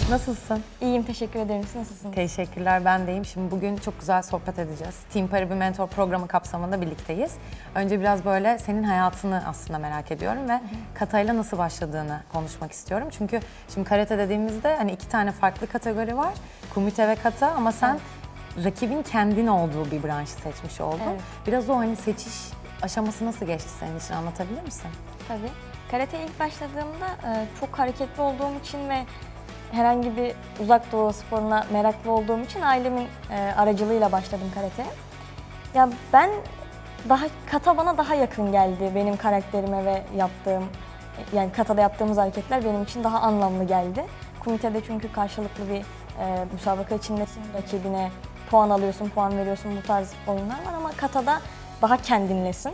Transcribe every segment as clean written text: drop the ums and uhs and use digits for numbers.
Nasılsın? İyiyim, teşekkür ederim. Siz nasılsınız? Teşekkürler, ben de iyiyim. Şimdi bugün çok güzel sohbet edeceğiz. Team Para bir mentor programı kapsamında birlikteyiz. Önce biraz böyle senin hayatını aslında merak ediyorum ve katayla nasıl başladığını konuşmak istiyorum. Çünkü şimdi karate dediğimizde hani iki tane farklı kategori var. Kumite ve kata ama sen rakibin kendin olduğu bir branşı seçmiş oldun. Evet. Biraz o hani seçiş aşaması nasıl geçti senin için, anlatabilir misin? Tabii. Karateye ilk başladığımda çok hareketli olduğum için ve herhangi bir uzak doğu sporuna meraklı olduğum için ailemin aracılığıyla başladım karateye. Ya ben kata bana daha yakın geldi benim karakterime ve yaptığım, yani katada yaptığımız hareketler benim için daha anlamlı geldi. Kumitede çünkü karşılıklı bir müsabaka içindesin, rakibine puan alıyorsun, puan veriyorsun, bu tarz oyunlar var ama katada daha kendinlesin.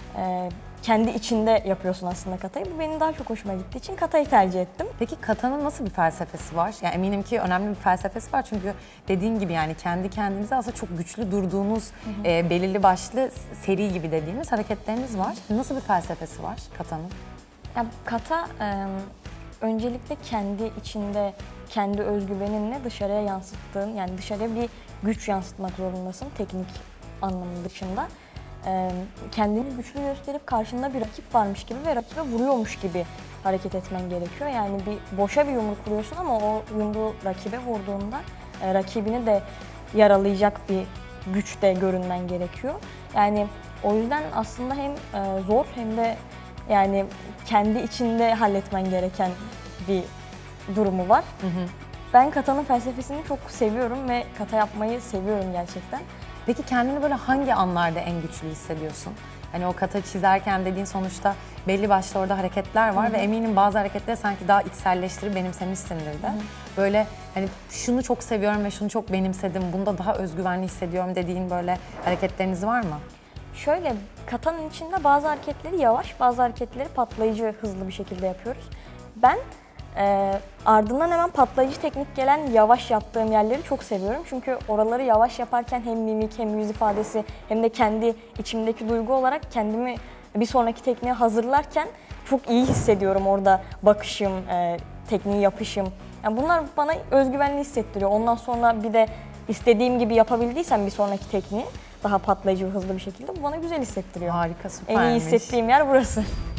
Kendi içinde yapıyorsun aslında katayı. Bu benim daha çok hoşuma gittiği için katayı tercih ettim. Peki katanın nasıl bir felsefesi var? Yani eminim ki önemli bir felsefesi var çünkü dediğin gibi yani kendi kendinize aslında çok güçlü durduğunuz belirli başlı seri gibi dediğimiz hareketleriniz var. Nasıl bir felsefesi var katanın? Ya kata öncelikle kendi içinde kendi özgüveninle dışarıya yansıttığın, yani dışarıya bir güç yansıtmak zorundasın teknik anlamı dışında. Kendini güçlü gösterip karşında bir rakip varmış gibi ve rakibe vuruyormuş gibi hareket etmen gerekiyor. Yani boşa bir yumruk vuruyorsun ama o yumruğu rakibe vurduğunda rakibini de yaralayacak bir güçte görünmen gerekiyor. Yani o yüzden aslında hem zor hem de yani kendi içinde halletmen gereken bir durumu var. Ben katanın felsefesini çok seviyorum ve kata yapmayı seviyorum gerçekten. Peki kendini böyle hangi anlarda en güçlü hissediyorsun? Hani o kata çizerken dediğin sonuçta belli başlı orada hareketler var ve eminim bazı hareketleri sanki daha içselleştirip benimsemişsindir de. Böyle hani şunu çok seviyorum ve şunu çok benimsedim, bunda daha özgüvenli hissediyorum dediğin böyle hareketleriniz var mı? Şöyle, katanın içinde bazı hareketleri yavaş, bazı hareketleri patlayıcı, hızlı bir şekilde yapıyoruz. Ben ardından hemen patlayıcı teknik gelen yavaş yaptığım yerleri çok seviyorum. Çünkü oraları yavaş yaparken hem mimik hem yüz ifadesi hem de kendi içimdeki duygu olarak kendimi bir sonraki tekniğe hazırlarken çok iyi hissediyorum orada bakışım, tekniği yapışım. Yani bunlar bana özgüvenli hissettiriyor. Ondan sonra bir de istediğim gibi yapabildiysem bir sonraki tekniği daha patlayıcı ve hızlı bir şekilde bu bana güzel hissettiriyor. Harika, süpermiş. En iyi hissettiğim yer burası.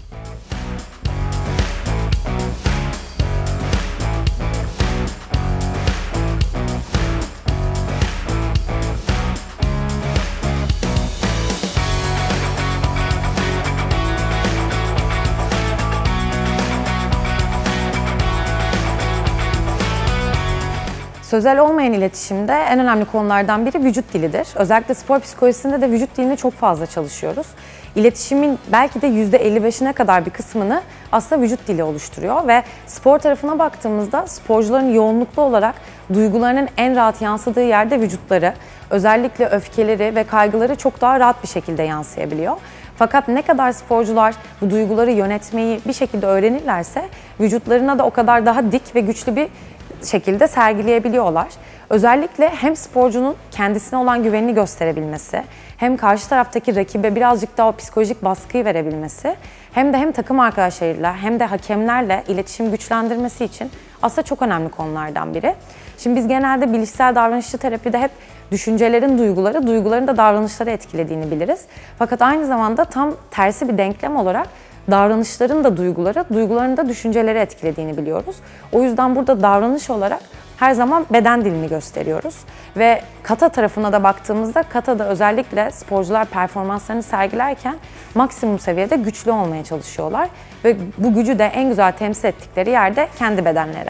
Sözel olmayan iletişimde en önemli konulardan biri vücut dilidir. Özellikle spor psikolojisinde de vücut dilini çok fazla çalışıyoruz. İletişimin belki de %55'ine kadar bir kısmını aslında vücut dili oluşturuyor ve spor tarafına baktığımızda sporcuların yoğunluklu olarak duygularının en rahat yansıdığı yerde vücutları, özellikle öfkeleri ve kaygıları çok daha rahat bir şekilde yansıyabiliyor. Fakat ne kadar sporcular bu duyguları yönetmeyi bir şekilde öğrenirlerse vücutlarına da o kadar daha dik ve güçlü bir şekilde sergileyebiliyorlar. Özellikle hem sporcunun kendisine olan güvenini gösterebilmesi, hem karşı taraftaki rakibe birazcık daha o psikolojik baskıyı verebilmesi, hem takım arkadaşlarıyla hem de hakemlerle iletişim güçlendirmesi için aslında çok önemli konulardan biri. Şimdi biz genelde bilişsel davranışçı terapide hep düşüncelerin duyguların da davranışları etkilediğini biliriz. Fakat aynı zamanda tam tersi bir denklem olarak davranışların da duyguların da düşünceleri etkilediğini biliyoruz. O yüzden burada davranış olarak her zaman beden dilini gösteriyoruz. Ve kata tarafına da baktığımızda katada özellikle sporcular performanslarını sergilerken maksimum seviyede güçlü olmaya çalışıyorlar. Ve bu gücü de en güzel temsil ettikleri yerde kendi bedenleri.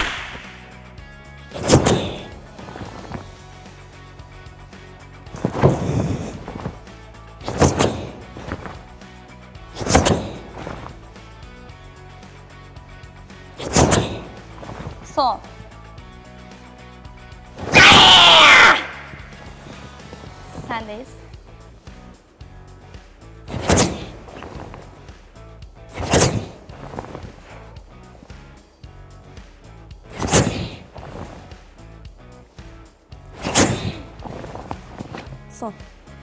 Son. Sendeyiz. Son.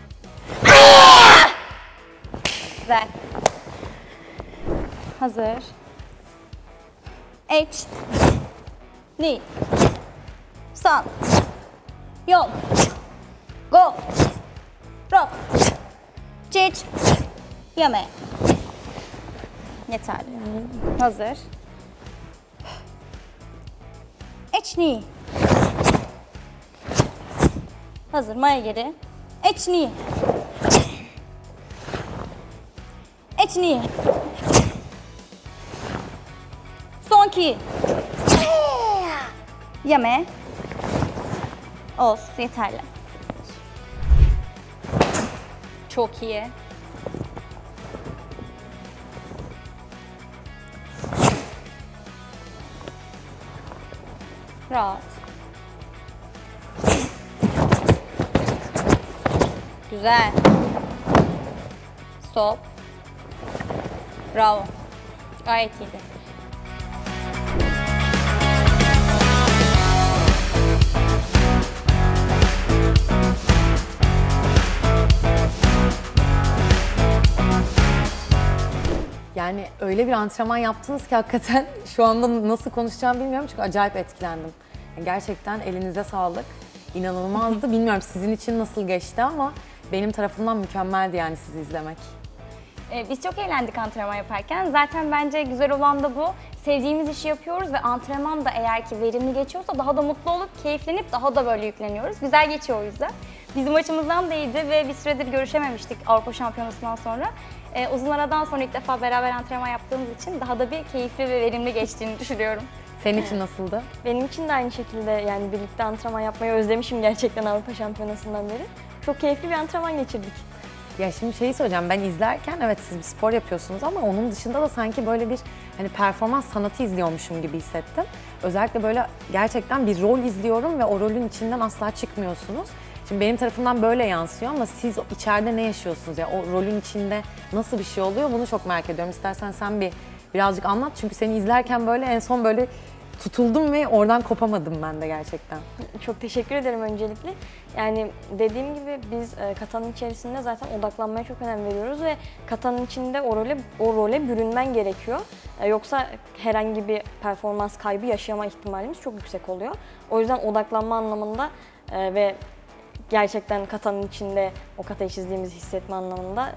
Güzel. Hazır. H. 2 3 4 5 6 7 yeme. Yeterli. Hazır. Echni. Hazır. Maya geri. Echni. Echni. Son 2. Yeme. Olsun. Yeterli. Çok iyi. Rahat. Güzel. Stop. Bravo. Gayet iyiydi. Yani öyle bir antrenman yaptınız ki hakikaten şu anda nasıl konuşacağımı bilmiyorum çünkü acayip etkilendim. Yani gerçekten elinize sağlık. İnanılmazdı. Bilmiyorum sizin için nasıl geçti ama benim tarafımdan mükemmeldi yani sizi izlemek. Biz çok eğlendik antrenman yaparken. Zaten bence güzel olan da bu. Sevdiğimiz işi yapıyoruz ve antrenman da eğer ki verimli geçiyorsa daha da mutlu olup keyiflenip daha da böyle yükleniyoruz. Güzel geçiyor o yüzden. Bizim maçımızdan da iyiydi ve bir süredir görüşememiştik Avrupa Şampiyonası'ndan sonra. Uzun aradan sonra ilk defa beraber antrenman yaptığımız için daha da bir keyifli ve verimli geçtiğini düşünüyorum. Senin için nasıldı? Benim için de aynı şekilde yani birlikte antrenman yapmayı özlemişim gerçekten Avrupa Şampiyonası'ndan beri. Çok keyifli bir antrenman geçirdik. Ya şimdi şeyi söyleyeceğim, ben izlerken evet siz bir spor yapıyorsunuz ama onun dışında da sanki böyle bir hani performans sanatı izliyormuşum gibi hissettim. Özellikle böyle gerçekten bir rol izliyorum ve o rolün içinden asla çıkmıyorsunuz. Şimdi benim tarafımdan böyle yansıyor ama siz içeride ne yaşıyorsunuz ya, o rolün içinde nasıl bir şey oluyor bunu çok merak ediyorum. İstersen sen birazcık anlat çünkü seni izlerken böyle en son böyle tutuldum ve oradan kopamadım ben de gerçekten. Çok teşekkür ederim öncelikle. Yani dediğim gibi biz katanın içerisinde zaten odaklanmaya çok önem veriyoruz ve katanın içinde o role bürünmen gerekiyor. Yoksa herhangi bir performans kaybı yaşayama ihtimalimiz çok yüksek oluyor. O yüzden odaklanma anlamında ve gerçekten katanın içinde o katayı çizdiğimizi hissetme anlamında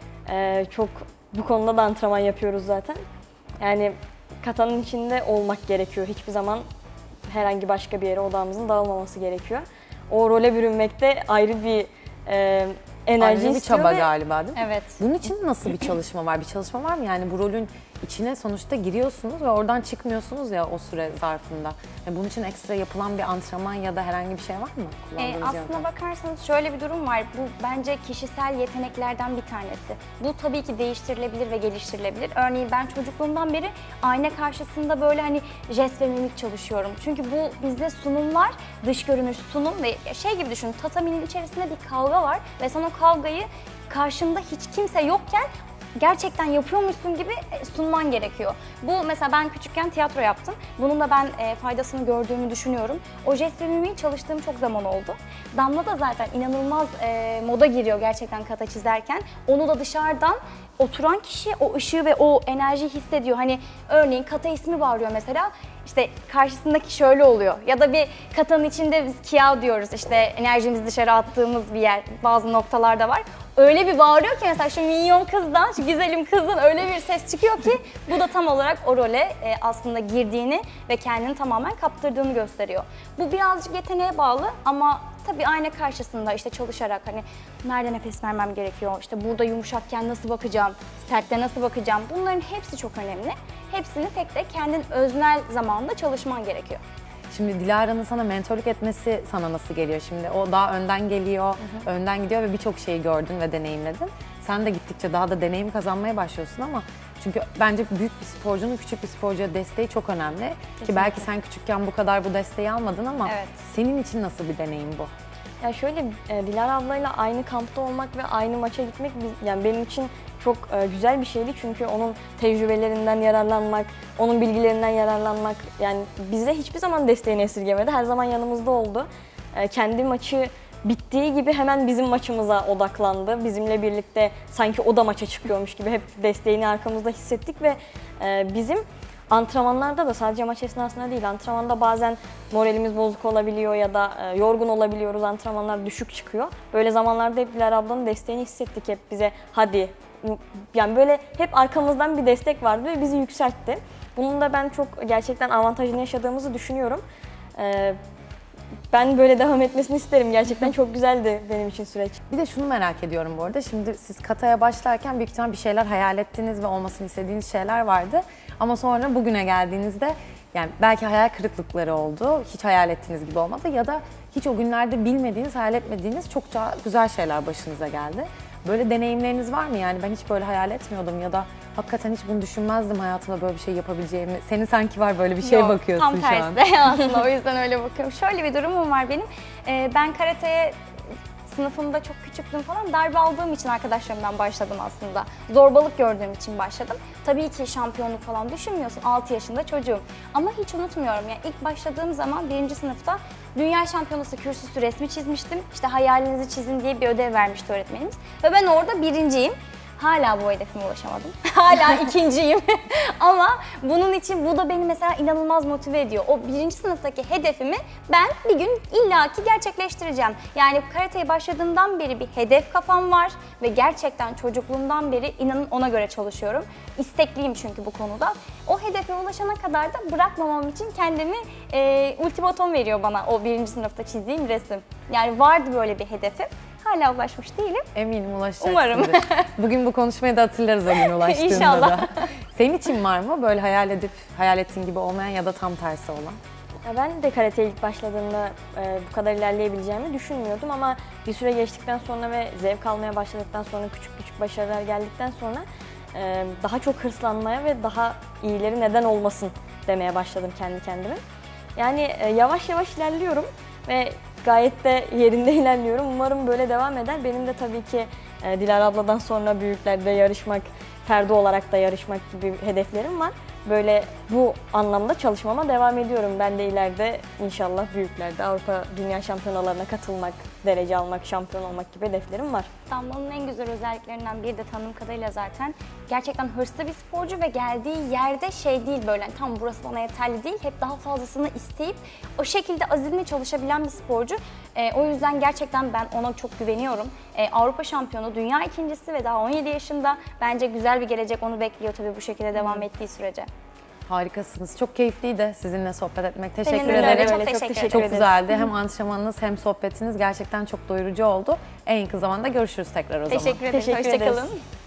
çok bu konuda da antrenman yapıyoruz zaten. Yani katanın içinde olmak gerekiyor. Hiçbir zaman herhangi başka bir yere odağımızın dağılmaması gerekiyor. O role bürünmekte ayrı bir enerji Ayrı bir istiyor çaba ve galiba değil mi? Evet. Bunun için nasıl bir çalışma var? Bir çalışma var mı? Yani bu rolün içine sonuçta giriyorsunuz ve oradan çıkmıyorsunuz ya o süre zarfında. Yani bunun için ekstra yapılan bir antrenman ya da herhangi bir şey var mı? Kullandığınız Aslına yöntem? bakarsanız şöyle bir durum var. Bu bence kişisel yeteneklerden bir tanesi. Bu tabii ki değiştirilebilir ve geliştirilebilir. Örneğin ben çocukluğumdan beri ayna karşısında böyle hani jest ve mimik çalışıyorum. Çünkü bu bizde sunumlar, dış görünüş, sunum ve şey gibi düşünün. Tataminin içerisinde bir kavga var ve sen o kavgayı karşında hiç kimse yokken gerçekten yapıyormuşsun gibi sunman gerekiyor. Bu mesela ben küçükken tiyatro yaptım. Bunun da ben faydasını gördüğümü düşünüyorum. O jest ve mimiği çalıştığım çok zaman oldu. Damla da zaten inanılmaz moda giriyor gerçekten kata çizerken. Onu da dışarıdan oturan kişi o ışığı ve o enerjiyi hissediyor. Hani örneğin kata ismi bağırıyor mesela. İşte karşısındaki şöyle oluyor ya da bir katanın içinde biz kiao diyoruz işte enerjimizi dışarı attığımız bir yer bazı noktalarda var. Öyle bir bağırıyor ki mesela şu minyon kızdan, şu güzelim kızın öyle bir ses çıkıyor ki bu da tam olarak o role aslında girdiğini ve kendini tamamen kaptırdığını gösteriyor. Bu birazcık yeteneğe bağlı ama tabii ayna karşısında işte çalışarak hani nerede nefes vermem gerekiyor, işte burada yumuşakken nasıl bakacağım, sertte nasıl bakacağım bunların hepsi çok önemli. Hepsini tek tek kendin öznel zamanda çalışman gerekiyor. Şimdi Dilara'nın sana mentorluk etmesi sana nasıl geliyor şimdi? O daha önden geliyor, önden gidiyor ve birçok şeyi gördün ve deneyimledin. Sen de gittikçe daha da deneyim kazanmaya başlıyorsun ama çünkü bence büyük bir sporcunun küçük bir sporcuya desteği çok önemli. Kesinlikle. Ki belki sen küçükken bu kadar bu desteği almadın ama Evet. senin için nasıl bir deneyim bu? Ya şöyle Dilara ablayla aynı kampta olmak ve aynı maça gitmek yani benim için çok güzel bir şeydi çünkü onun tecrübelerinden yararlanmak, onun bilgilerinden yararlanmak yani bize hiçbir zaman desteğini esirgemedi. Her zaman yanımızda oldu. Kendi maçı bittiği gibi hemen bizim maçımıza odaklandı. Bizimle birlikte sanki o da maça çıkıyormuş gibi hep desteğini arkamızda hissettik ve bizim antrenmanlarda da sadece maç esnasında değil, antrenmanda bazen moralimiz bozuk olabiliyor ya da yorgun olabiliyoruz, antrenmanlar düşük çıkıyor. Böyle zamanlarda hep Dilara ablanın desteğini hissettik, hep bize hadi, yani böyle hep arkamızdan bir destek vardı ve bizi yükseltti. Bunun da ben çok gerçekten avantajını yaşadığımızı düşünüyorum. Ben böyle devam etmesini isterim. Gerçekten çok güzeldi benim için süreç. Bir de şunu merak ediyorum bu arada. Şimdi siz kataya başlarken büyük ihtimalle bir şeyler hayal ettiniz ve olmasını istediğiniz şeyler vardı. Ama sonra bugüne geldiğinizde yani belki hayal kırıklıkları oldu. Hiç hayal ettiğiniz gibi olmadı ya da hiç o günlerde bilmediğiniz, hayal etmediğiniz çok güzel şeyler başınıza geldi. Böyle deneyimleriniz var mı? Yani ben hiç böyle hayal etmiyordum ya da hakikaten hiç bunu düşünmezdim hayatımda böyle bir şey yapabileceğimi. Senin sanki var böyle bir şeye bakıyorsun tam şu an. Tam tersi aslında, o yüzden öyle bakıyorum. Şöyle bir durumum var benim. Ben karateye sınıfımda çok küçüktüm falan, darbe aldığım için arkadaşlarımdan başladım aslında. Zorbalık gördüğüm için başladım. Tabii ki şampiyonluk falan düşünmüyorsun, 6 yaşında çocuğum. Ama hiç unutmuyorum, yani ilk başladığım zaman 1. sınıfta Dünya Şampiyonası kürsüsü resmi çizmiştim. İşte hayalinizi çizin diye bir ödev vermişti öğretmenimiz. Ve ben orada birinciyim. Hala bu hedefime ulaşamadım. Hala ikinciyim. Ama bunun için bu da beni mesela inanılmaz motive ediyor. O 1. sınıftaki hedefimi ben bir gün illaki gerçekleştireceğim. Yani karateye başladığımdan beri bir hedef kafam var ve gerçekten çocukluğumdan beri inanın ona göre çalışıyorum. İstekliyim çünkü bu konuda. O hedefe ulaşana kadar da bırakmamam için kendimi ultimatom veriyor bana o 1. sınıfta çizdiğim resim. Yani vardı böyle bir hedefim. Hala ulaşmış değilim. Eminim ulaşacaksındır. Umarım. Bugün bu konuşmayı da hatırlarız o gün ulaştığında İnşallah. da. Senin için var mı böyle hayal ettiğin gibi olmayan ya da tam tersi olan? Ben de karateye ilk başladığımda bu kadar ilerleyebileceğimi düşünmüyordum ama bir süre geçtikten sonra ve zevk almaya başladıktan sonra, küçük küçük başarılar geldikten sonra daha çok hırslanmaya ve daha iyileri neden olmasın demeye başladım kendi kendime. Yani yavaş yavaş ilerliyorum ve gayet de yerinde ilerliyorum. Umarım böyle devam eder. Benim de tabii ki Dilara abladan sonra büyüklerde yarışmak, Ferdi olarak da yarışmak gibi hedeflerim var. Böyle bu anlamda çalışmama devam ediyorum. Ben de ileride inşallah büyüklerde Avrupa Dünya Şampiyonalarına katılmak, derece almak, şampiyon olmak gibi hedeflerim var. Damla'nın en güzel özelliklerinden biri de tanıdığım kadarıyla zaten gerçekten hırslı bir sporcu ve geldiği yerde şey değil, böyle hani tam burası bana yeterli değil, hep daha fazlasını isteyip o şekilde azimle çalışabilen bir sporcu. O yüzden gerçekten ben ona çok güveniyorum. Avrupa şampiyonu, dünya ikincisi ve daha 17 yaşında, bence güzel bir gelecek onu bekliyor tabii bu şekilde devam ettiği sürece. Harikasınız. Çok keyifliydi sizinle sohbet etmek. Teşekkür Seninle de ederim. öyle, çok Çok teşekkür teşekkür ederim. Çok güzeldi. Hem antrenmanınız hem sohbetiniz gerçekten çok doyurucu oldu. En yakın zamanda görüşürüz tekrar o zaman. Teşekkür ederim. Teşekkür ederiz. Hoşça kalın.